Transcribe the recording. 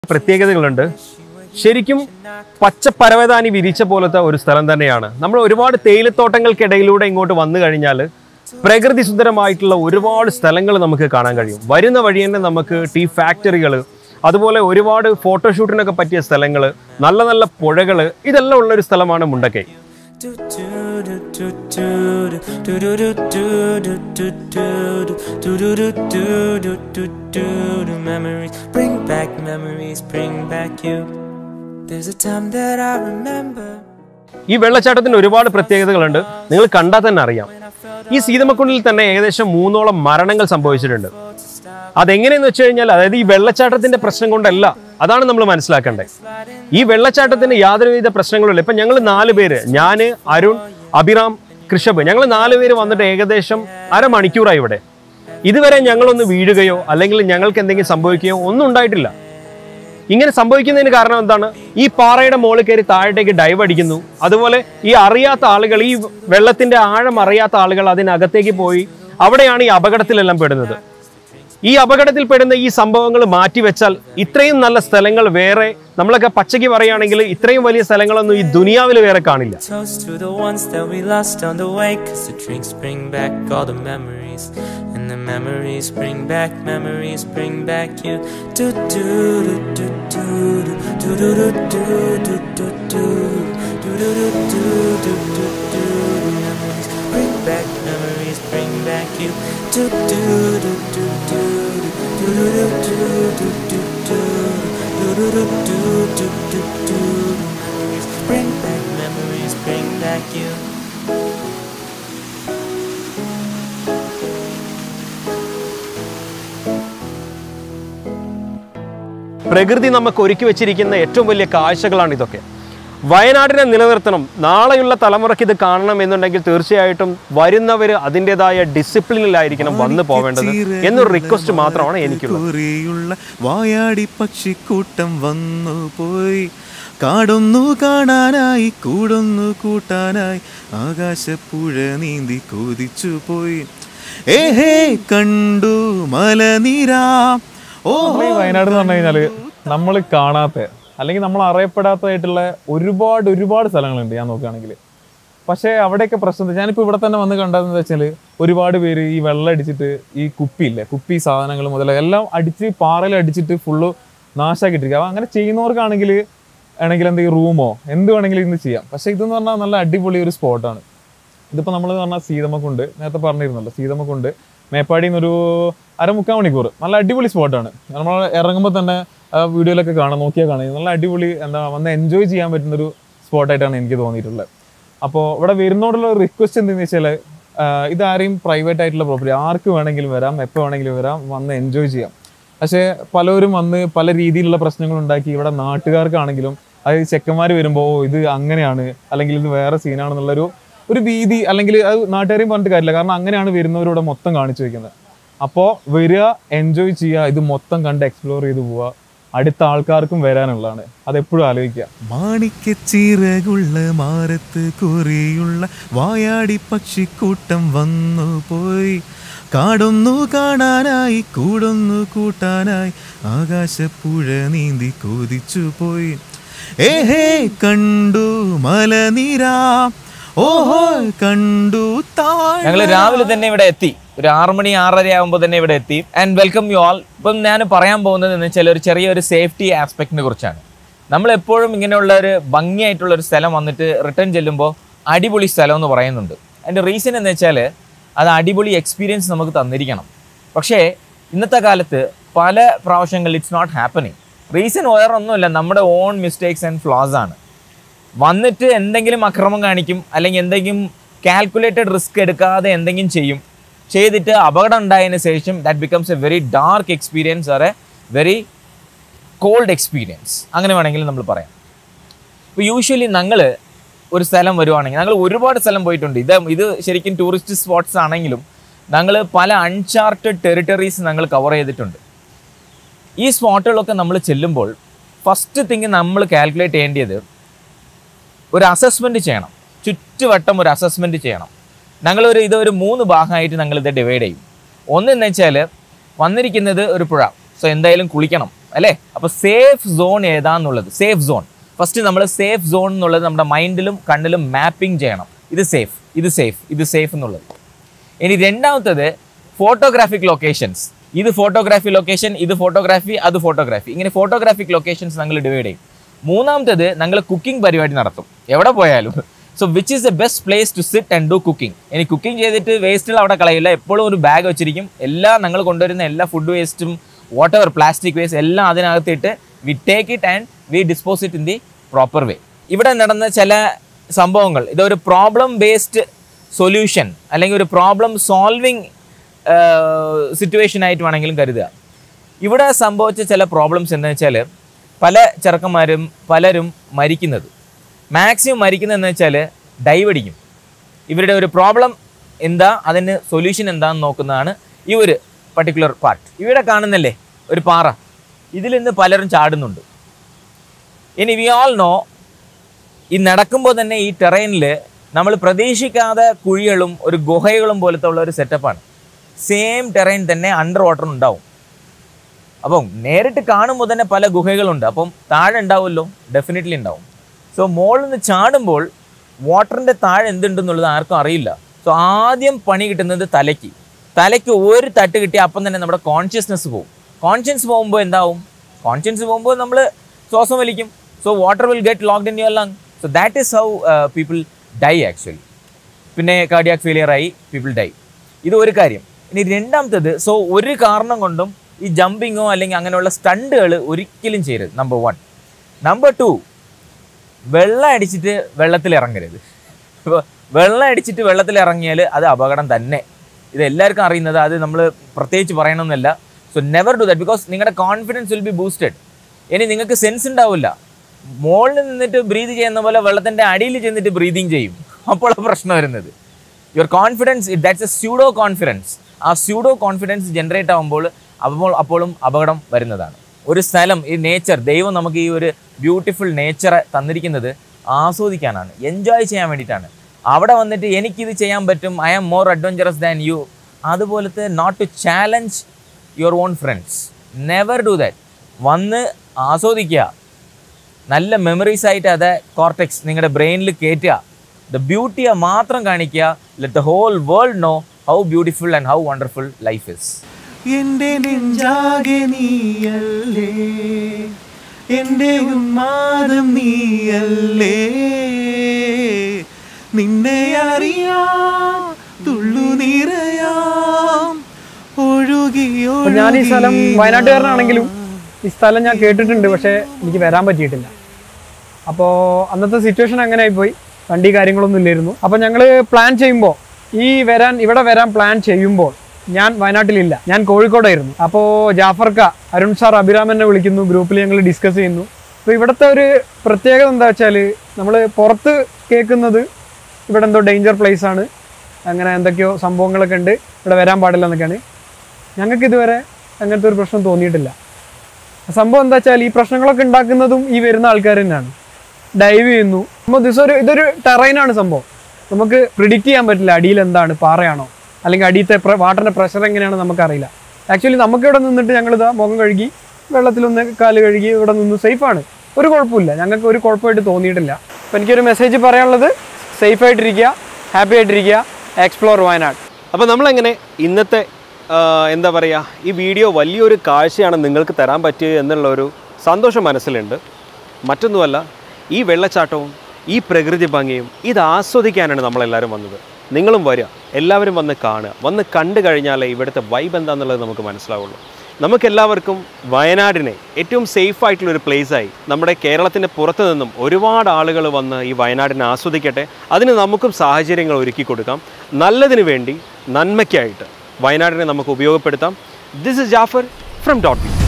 പ്രത്യേകതകളുണ്ട്. ശരിക്കും പച്ചപ്പരവതാനി വിരിച്ച പോലത്തെ ഒരു സ്ഥലം തന്നെയാണ്. നമ്മൾ ഒരുപാട് തേയിലത്തോട്ടങ്ങൾക്കിടയിലൂടെ ഇങ്ങോട്ട് വന്നു കഴിഞ്ഞാൽ പ്രകൃതി സുന്ദരമായിട്ടുള്ള ഒരുപാട് സ്ഥലങ്ങൾ നമുക്ക് കാണാൻ കഴിയും. വരുന്ന വഴി തന്നെ നമുക്ക് ടീ ഫാക്ടറികൾ, അതുപോലെ ഒരുപാട് ഫോട്ടോഷൂട്ടിനൊക്കെ പറ്റിയ സ്ഥലങ്ങൾ, നല്ല നല്ല പുഴകൾ, ഇതെല്ലാം ഉള്ളൊരു സ്ഥലമാണ് മുണ്ടക്കൈ. ഈ വെള്ളച്ചാട്ടത്തിന് ഒരുപാട് പ്രത്യേകതകളുണ്ട്. നിങ്ങൾ കണ്ടാൽ തന്നെ അറിയാം. ഈ സീതമ്മക്കുണ്ടിൽ തന്നെ ഏകദേശം 3ഓളം മരണങ്ങൾ സംഭവിച്ചിട്ടുണ്ട്. അതെങ്ങനെയെന്ന് വെച്ച് കഴിഞ്ഞാൽ, അതായത് ഈ വെള്ളച്ചാട്ടത്തിന്റെ പ്രശ്നം കൊണ്ടല്ല, അതാണ് നമ്മൾ മനസ്സിലാക്കേണ്ടത്. ഈ വെള്ളച്ചാട്ടത്തിന് യാതൊരുവിധ പ്രശ്നങ്ങളുമില്ല. ഇപ്പം ഞങ്ങൾ 4 പേര്, ഞാൻ, അരുൺ, അഭിറാം, കൃഷഭ്, ഞങ്ങൾ 4 പേര് വന്നിട്ട് ഏകദേശം അരമണിക്കൂറായി ഇവിടെ. ഇതുവരെ ഞങ്ങളൊന്ന് വീഴുകയോ അല്ലെങ്കിൽ ഞങ്ങൾക്ക് എന്തെങ്കിലും സംഭവിക്കുകയോ ഒന്നും ഉണ്ടായിട്ടില്ല. ഇങ്ങനെ സംഭവിക്കുന്നതിന് കാരണം എന്താണ്? ഈ പാറയുടെ മുകളിൽ കയറി താഴേക്ക് ഡൈവ് അടിക്കുന്നു. അതുപോലെ ഈ അറിയാത്ത ആളുകൾ, ഈ വെള്ളത്തിന്റെ ആഴം അറിയാത്ത ആളുകൾ അതിനകത്തേക്ക് പോയി അവിടെയാണ് ഈ അപകടത്തിലെല്ലാം പെടുന്നത്. ഈ അപകടത്തിൽ പെടുന്ന ഈ സംഭവങ്ങൾ മാറ്റിവെച്ചാൽ ഇത്രയും നല്ല സ്ഥലങ്ങൾ വേറെ, നമ്മളൊക്കെ പച്ചയ്ക്ക് പറയുകയാണെങ്കിൽ ഇത്രയും വലിയ സ്ഥലങ്ങളൊന്നും ഈ ദുനിയാവിൽ വേറെ കാണില്ല. പ്രകൃതി നമുക്ക് ഒരുക്കി വെച്ചിരിക്കുന്ന ഏറ്റവും വലിയ കാഴ്ചകളാണ് ഇതൊക്കെ. വയനാടിനെ നിലനിർത്തണം, നാളെയുള്ള തലമുറയ്ക്ക് ഇത് കാണണം എന്നുണ്ടെങ്കിൽ തീർച്ചയായിട്ടും വരുന്നവർ അതിൻ്റെതായ ഡിസിപ്ലിനിലായിരിക്കണം വന്നു പോവേണ്ടത് എന്നൊരു റിക്വസ്റ്റ് മാത്രമാണ് എനിക്കുള്ളത്. വായാടി പക്ഷിക്കൂട്ടം വന്നു പോയി, കാടൊന്നു കാണാനായി കൂടൊന്നു കൂട്ടാനായി, ആകാശപ്പുഴ നീന്തി കൊതിച്ചു പോയി, ഏഹേ കണ്ടു മലനിരാ. വയനാട് എന്ന് പറഞ്ഞു കഴിഞ്ഞാല് നമ്മൾ കാണാത്ത അല്ലെങ്കിൽ നമ്മൾ അറിയപ്പെടാത്തതായിട്ടുള്ള ഒരുപാട് സ്ഥലങ്ങളുണ്ട് ഞാൻ നോക്കുകയാണെങ്കിൽ. പക്ഷേ അവിടെയൊക്കെ പ്രശ്നം, ഞാനിപ്പോൾ ഇവിടെ തന്നെ വന്ന് കണ്ടതെന്ന് വെച്ചാൽ ഒരുപാട് പേര് ഈ വെള്ളം അടിച്ചിട്ട് ഈ കുപ്പി സാധനങ്ങൾ മുതൽ എല്ലാം അടിച്ച് പാറയിൽ അടിച്ചിട്ട് ഫുള്ള് നാശാക്കിയിട്ടിരിക്കുക. അപ്പോൾ അങ്ങനെ ചെയ്യുന്നവർക്കാണെങ്കിൽ എന്തെങ്കിലും റൂമോ എന്ത് വേണമെങ്കിലും ഇന്ന് ചെയ്യാം. പക്ഷേ ഇതെന്ന് പറഞ്ഞാൽ നല്ല അടിപൊളി ഒരു സ്പോട്ടാണ്. ഇതിപ്പോൾ നമ്മൾ പറഞ്ഞാൽ സീതമ്മക്കുണ്ട്, നേരത്തെ പറഞ്ഞിരുന്നല്ലോ, സീതമ്മക്കുണ്ട് മേപ്പാടിയിൽ നിന്നൊരു 1/4 മണിക്കൂർ, നല്ല അടിപൊളി സ്പോട്ടാണ്. നമ്മൾ ഇറങ്ങുമ്പോൾ തന്നെ വീഡിയോയിലൊക്കെ നോക്കിയാൽ കാണാം, നല്ല അടിപൊളി വന്ന് എൻജോയ് ചെയ്യാൻ പറ്റുന്നൊരു സ്പോട്ടായിട്ടാണ് എനിക്ക് തോന്നിയിട്ടുള്ളത്. അപ്പോൾ ഇവിടെ വരുന്നോടുള്ള റിക്വസ്റ്റ് എന്താണെന്ന് വെച്ചാൽ, ഇതാരെയും പ്രൈവറ്റ് ആയിട്ടുള്ള പ്രോപ്പർട്ടി, ആർക്ക് വേണമെങ്കിലും വരാം, എപ്പോൾ വേണമെങ്കിലും വരാം, വന്ന് എൻജോയ് ചെയ്യാം. പക്ഷേ പലരും വന്ന് പല രീതിയിലുള്ള പ്രശ്നങ്ങളുണ്ടാക്കി ഇവിടെ നാട്ടുകാർക്കാണെങ്കിലും, അതായത് ചെക്കന്മാർ വരുമ്പോൾ ഇത് അങ്ങനെയാണ് അല്ലെങ്കിൽ ഇത് വേറെ സീനാണെന്നുള്ളൊരു ഭീതി, അല്ലെങ്കിൽ അത് നാട്ടുകാരെയും പറഞ്ഞിട്ട് കാര്യമില്ല. കാരണം അങ്ങനെയാണ് വരുന്നവരിവിടെ മൊത്തം കാണിച്ചു വയ്ക്കുന്നത്. അപ്പോൾ വരിക, എൻജോയ് ചെയ്യുക, ഇത് മൊത്തം കണ്ട് എക്സ്പ്ലോർ ചെയ്ത് പോവുക, അടുത്ത ആൾക്കാർക്കും വരാനുള്ളതാണ്. അതെപ്പോഴും ആലോചിക്കുക. മാണിക്കച്ചിറകുള്ള മാറത്ത് കുറിയുള്ള വായാടി പക്ഷിക്കൂട്ടം വന്നു പോയി, കാടൊന്നു കാണാനായി കൂടൊന്നു കൂട്ടാനായി, ആകാശപ്പുഴ നീന്തി കൊതിച്ചു പോയി, ഏഹേ കണ്ടു മലനിരാ, ഓഹോ കണ്ടു. ഞങ്ങൾ രാവിലെ തന്നെ ഇവിടെ എത്തി, ഒരു 6 മണി 6:30 ആകുമ്പോൾ തന്നെ ഇവിടെ എത്തി. And welcome you all. ഇപ്പം ഞാൻ പറയാൻ പോകുന്നത് എന്ന് വെച്ചാൽ ഒരു ചെറിയൊരു സേഫ്റ്റി ആസ്പെക്റ്റിനെ കുറിച്ചാണ്. നമ്മളെപ്പോഴും ഇങ്ങനെയുള്ള ഒരു ഭംഗിയായിട്ടുള്ളൊരു സ്ഥലം വന്നിട്ട് റിട്ടേൺ ചെല്ലുമ്പോൾ അടിപൊളി സ്ഥലം എന്ന് പറയുന്നുണ്ട്. അതിൻ്റെ റീസൺ എന്ന് വെച്ചാൽ അത് അടിപൊളി എക്സ്പീരിയൻസ് നമുക്ക് തന്നിരിക്കണം. പക്ഷേ ഇന്നത്തെ കാലത്ത് പല പ്രാവശ്യങ്ങളിൽ ഇറ്റ്സ് നോട്ട് ഹാപ്പനിങ്. റീസൺ വേറെ ഒന്നുമില്ല, നമ്മുടെ ഓൺ മിസ്റ്റേക്സ് ആൻഡ് ഫ്ലോസ് ആണ്. വന്നിട്ട് എന്തെങ്കിലും അക്രമം കാണിക്കും, അല്ലെങ്കിൽ എന്തെങ്കിലും കാൽക്കുലേറ്റഡ് റിസ്ക് എടുക്കാതെ എന്തെങ്കിലും ചെയ്തിട്ട് അപകടം ഉണ്ടായതിനു ശേഷം that becomes a very dark experience or a very cold experience, അങ്ങനെ വേണമെങ്കിൽ നമ്മൾ പറയാം. ഇപ്പോൾ യൂഷ്വലി ഞങ്ങൾ ഒരു സ്ഥലം വരുവാണെങ്കിൽ, ഞങ്ങൾ ഒരുപാട് സ്ഥലം പോയിട്ടുണ്ട്. ഇത് ശരിക്കും ടൂറിസ്റ്റ് സ്പോട്ട്സ് ആണെങ്കിലും ഞങ്ങൾ പല അൺചാർട്ടഡ് ടെറിട്ടറീസ് ഞങ്ങൾ കവർ ചെയ്തിട്ടുണ്ട്. ഈ സ്പോട്ടുകളൊക്കെ നമ്മൾ ചെല്ലുമ്പോൾ ഫസ്റ്റ് തിങ് നമ്മൾ കാൽക്കുലേറ്റ് ചെയ്യേണ്ടത് ഒരു അസസ്മെൻറ്റ് ചെയ്യണം, ചുറ്റുവട്ടം ഒരു അസസ്മെൻറ്റ് ചെയ്യണം. ഇതൊരു 3 ഭാഗമായിട്ട് ഞങ്ങളിത് ഡിവൈഡ് ചെയ്യും. ഒന്നെന്ന് വെച്ചാൽ വന്നിരിക്കുന്നത് ഒരു പുഴ, സോ എന്തായാലും കുളിക്കണം അല്ലേ? അപ്പോൾ സേഫ് സോൺ ഏതാന്നുള്ളത്, സേഫ് സോൺ ഫസ്റ്റ് നമ്മൾ സേഫ് സോൺ എന്നുള്ളത് നമ്മുടെ മൈൻഡിലും കണ്ണിലും മാപ്പിംഗ് ചെയ്യണം. ഇത് സേഫ്, ഇത് സേഫ്, ഇത് സേഫ് എന്നുള്ളത്. ഇനി രണ്ടാമത്തത് ഫോട്ടോഗ്രാഫിക് ലൊക്കേഷൻസ്. ഇത് ഫോട്ടോഗ്രാഫി ലൊക്കേഷൻ, ഇത് ഫോട്ടോഗ്രാഫി, അത് ഫോട്ടോഗ്രാഫി, ഇങ്ങനെ ഫോട്ടോഗ്രാഫിക് ലൊക്കേഷൻസ് ഞങ്ങൾ ഡിവൈഡ് ചെയ്യും. മൂന്നാമത്തത് ഞങ്ങൾ കുക്കിംഗ് പരിപാടി നടത്തും എവിടെ പോയാലും. So which is the best place to sit and do cooking. ഇനി കുക്കിംഗ് ചെയ്തിട്ട് വേസ്റ്റുകൾ അവിടെ കളയില്ല, എപ്പോഴും ഒരു ബാഗ് വെച്ചിരിക്കും. എല്ലാ ഞങ്ങൾ കൊണ്ടുവരുന്ന എല്ലാ ഫുഡ് വേസ്റ്റും വാട്ട് എവർ പ്ലാസ്റ്റിക് വേസ്റ്റ് എല്ലാം അതിനകത്തിട്ട് we take it and we dispose it in the proper way. ഇവിടെ നടന്ന ചില സംഭവങ്ങൾ, ഇതൊരു പ്രോബ്ലം ബേസ്ഡ് സൊല്യൂഷൻ അല്ലെങ്കിൽ ഒരു പ്രോബ്ലം സോൾവിങ് സിറ്റുവേഷൻ ആയിട്ട് വേണമെങ്കിലും കരുതുക. ഇവിടെ സംഭവിച്ച ചില പ്രോബ്ലംസ് എന്താണെന്ന് വെച്ചാൽ പല ചെറുക്കന്മാരും പലരും മരിക്കുന്നത്, മാക്സിമം മരിക്കുന്നതെന്ന് വെച്ചാൽ ഡൈവ് അടിക്കും. ഇവരുടെ ഒരു പ്രോബ്ലം എന്താ, അതിന് സൊല്യൂഷൻ എന്താണെന്ന് നോക്കുന്നതാണ് ഈ ഒരു പർട്ടിക്കുലർ പാർട്ട്. ഇവിടെ കാണുന്നല്ലേ ഒരു പാറ, ഇതിൽ നിന്ന് പലരും ചാടുന്നുണ്ട്. ഇനി വി ആൾ നോ, ഈ നടക്കുമ്പോൾ തന്നെ ഈ ടെറൈനിൽ നമ്മൾ പ്രതീക്ഷിക്കാതെ കുഴികളും ഒരു ഗുഹകളും പോലത്തെ ഉള്ള ഒരു സെറ്റപ്പാണ്. സെയിം ടെറൈൻ തന്നെ അണ്ടർ വാട്ടർ ഉണ്ടാവും. അപ്പം നേരിട്ട് കാണുമ്പോൾ തന്നെ പല ഗുഹകളുണ്ട്, അപ്പം താഴെ ഉണ്ടാവുമല്ലോ, ഡെഫിനറ്റ്ലി ഉണ്ടാവും. സോ മുകളിൽ നിന്ന് ചാടുമ്പോൾ വാട്ടറിൻ്റെ താഴെ എന്തുണ്ടെന്നുള്ളത് ആർക്കും അറിയില്ല. സോ ആദ്യം പണി കിട്ടുന്നത് തലയ്ക്ക് ഒരു തട്ട് കിട്ടിയാൽ അപ്പം തന്നെ നമ്മുടെ കോൺഷ്യസ്നെസ് പോകും. കോൺഷ്യൻസ് പോകുമ്പോൾ എന്താവും, കോൺഷ്യൻസ് പോകുമ്പോൾ നമ്മൾ ശ്വാസം വലിക്കും. So water will get locked in your lung. So that is how people die actually. പിന്നെ കാർഡിയാക് ഫെയിലിയർ ആയി പീപ്പിൾ ഡൈ. ഇത് ഒരു കാര്യം. ഇനി രണ്ടാമത്തത്, സോ ഒരു കാരണം കൊണ്ടും ഈ ജമ്പിങ്ങോ അല്ലെങ്കിൽ അങ്ങനെയുള്ള സ്റ്റണ്ടുകൾ ഒരിക്കലും ചെയ്യരുത്. നമ്പർ 1. നമ്പർ 2, വെള്ളം അടിച്ചിട്ട് വെള്ളത്തിൽ ഇറങ്ങരുത്. ഇപ്പോൾ വെള്ളം അടിച്ചിട്ട് വെള്ളത്തിൽ ഇറങ്ങിയാൽ അത് അപകടം തന്നെ. ഇത് എല്ലാവർക്കും അറിയുന്നത്, അത് നമ്മൾ പ്രത്യേകിച്ച് പറയണമെന്നല്ല. So never do that, because നിങ്ങളുടെ കോൺഫിഡൻസ് വിൽ ബി ബൂസ്റ്റഡ്. ഇനി നിങ്ങൾക്ക് സെൻസ് ഉണ്ടാവില്ല, മുകളിൽ നിന്നിട്ട് ബ്രീത് ചെയ്യുന്ന പോലെ വെള്ളത്തിൻ്റെ അടിയിൽ ചെന്നിട്ട് ബ്രീതിങ് ചെയ്യും, അപ്പോൾ പ്രശ്നം വരുന്നത്. Your confidence, that's a pseudo confidence. ആ സ്യൂഡോ കോൺഫിഡൻസ് ജനറേറ്റ് ആകുമ്പോൾ അപ്പോഴും അപകടം വരുന്നതാണ്. ഒരു സ്ഥലം, ഈ നേച്ചർ, ദൈവം നമുക്ക് ഈ ഒരു ബ്യൂട്ടിഫുൾ നേച്ചറെ തന്നിരിക്കുന്നത് ആസ്വദിക്കാനാണ്, എൻജോയ് ചെയ്യാൻ വേണ്ടിയിട്ടാണ്. അവിടെ വന്നിട്ട് എനിക്കിത് ചെയ്യാൻ പറ്റും, I am more adventurous than you, അതുപോലത്തെ not to challenge your own friends. Never do that. വന്ന് ആസ്വദിക്കുക, നല്ല മെമ്മറീസ് ആയിട്ട് അത് കോർട്ടെക്സ് നിങ്ങളുടെ ബ്രെയിനിൽ കയറ്റുക, ദ ബ്യൂട്ടിയെ മാത്രം കാണിക്കുക. Let the whole world know how beautiful and how wonderful life is. എന്റെ നെഞ്ചാകെ നീയല്ലേ, എന്റെ ഉന്മാദം നീയല്ലേ, നിന്നെ അറിയാം തുള്ളു നിറയാം ഒഴുകിയോ. ഞാൻ ഈ സ്ഥലം വയനാട്ടുകാരനാണെങ്കിലും ഈ സ്ഥലം ഞാൻ കേട്ടിട്ടുണ്ട്, പക്ഷേ എനിക്ക് വരാൻ പറ്റിയിട്ടില്ല. അപ്പോൾ അന്നത്തെ സിറ്റുവേഷൻ അങ്ങനെ ആയിപ്പോയി, വണ്ടി കാര്യങ്ങളൊന്നും ഇല്ലായിരുന്നു. അപ്പോൾ ഞങ്ങൾ പ്ലാൻ ചെയ്യുമ്പോൾ ഇവിടെ വരാൻ പ്ലാൻ ചെയ്യുമ്പോൾ ഞാൻ വയനാട്ടിലില്ല, ഞാൻ കോഴിക്കോടായിരുന്നു. അപ്പോൾ ജാഫർക്ക, അരുൺ സാർ, അഭിരാം എന്നെ വിളിക്കുന്നു, ഗ്രൂപ്പിൽ ഞങ്ങൾ ഡിസ്കസ് ചെയ്യുന്നു. അപ്പോൾ ഇവിടുത്തെ ഒരു പ്രത്യേകത എന്താ വെച്ചാൽ, നമ്മൾ പുറത്ത് കേൾക്കുന്നത് ഇവിടെ എന്തോ ഡേഞ്ചർ പ്ലേസ് ആണ്, അങ്ങനെ എന്തൊക്കെയോ സംഭവങ്ങളൊക്കെ ഉണ്ട്, ഇവിടെ വരാൻ പാടില്ല എന്നൊക്കെയാണ്. ഞങ്ങൾക്ക് ഇതുവരെ അങ്ങനത്തെ ഒരു പ്രശ്നം തോന്നിയിട്ടില്ല. സംഭവം എന്താ വെച്ചാൽ, ഈ പ്രശ്നങ്ങളൊക്കെ ഉണ്ടാക്കുന്നതും ഈ വരുന്ന ആൾക്കാർ തന്നെയാണ്. ഡൈവ് ചെയ്യുന്നു, അപ്പോൾ ഇതൊരു ടെറൈനാണ് സംഭവം, നമുക്ക് പ്രിഡിക്റ്റ് ചെയ്യാൻ പറ്റില്ല അടിയിൽ എന്താണ്, പാറയാണോ അല്ലെങ്കിൽ അടിയത്തെ വാട്ടറിൻ്റെ പ്രഷർ എങ്ങനെയാണ് നമുക്കറിയില്ല. ആക്ച്വലി നമുക്കിവിടെ നിന്നിട്ട് ഞങ്ങളിതാ മുഖം കഴുകി വെള്ളത്തിലൊന്ന് കാല് കഴുകി ഇവിടെ നിന്ന് സേഫാണ്, ഒരു കുഴപ്പമില്ല, ഞങ്ങൾക്ക് ഒരു കുഴപ്പമായിട്ട് തോന്നിയിട്ടില്ല. അപ്പോൾ എനിക്കൊരു മെസ്സേജ് പറയാനുള്ളത്, സേഫായിട്ടിരിക്കുക, ഹാപ്പി ആയിട്ടിരിക്കുക, എക്സ്പ്ലോർ വയനാട്. അപ്പോൾ നമ്മളെങ്ങനെ ഇന്നത്തെ എന്താ പറയുക, ഈ വീഡിയോ വലിയൊരു കാഴ്ചയാണ് നിങ്ങൾക്ക് തരാൻ പറ്റിയത് എന്നുള്ളൊരു സന്തോഷം മനസ്സിലുണ്ട്. മറ്റൊന്നുമല്ല, ഈ വെള്ളച്ചാട്ടവും ഈ പ്രകൃതി ഭംഗിയും ഇത് ആസ്വദിക്കാനാണ് നമ്മളെല്ലാവരും വന്നത്. നിങ്ങളും വരിക, എല്ലാവരും വന്ന് കാണുക. വന്ന് കണ്ടു കഴിഞ്ഞാലേ ഇവിടുത്തെ വൈബ് എന്താണെന്നുള്ളത് നമുക്ക് മനസ്സിലാവുള്ളൂ. നമുക്കെല്ലാവർക്കും വയനാടിനെ ഏറ്റവും സേഫായിട്ടുള്ളൊരു പ്ലേസായി നമ്മുടെ കേരളത്തിൻ്റെ പുറത്തു നിന്നും ഒരുപാട് ആളുകൾ വന്ന് ഈ വയനാടിനെ ആസ്വദിക്കട്ടെ. അതിന് നമുക്കും സാഹചര്യങ്ങൾ ഒരുക്കി കൊടുക്കാം. നല്ലതിന് വേണ്ടി, നന്മയ്ക്കായിട്ട് വയനാടിനെ നമുക്ക് ഉപയോഗപ്പെടുത്താം. This is Jafar from dot.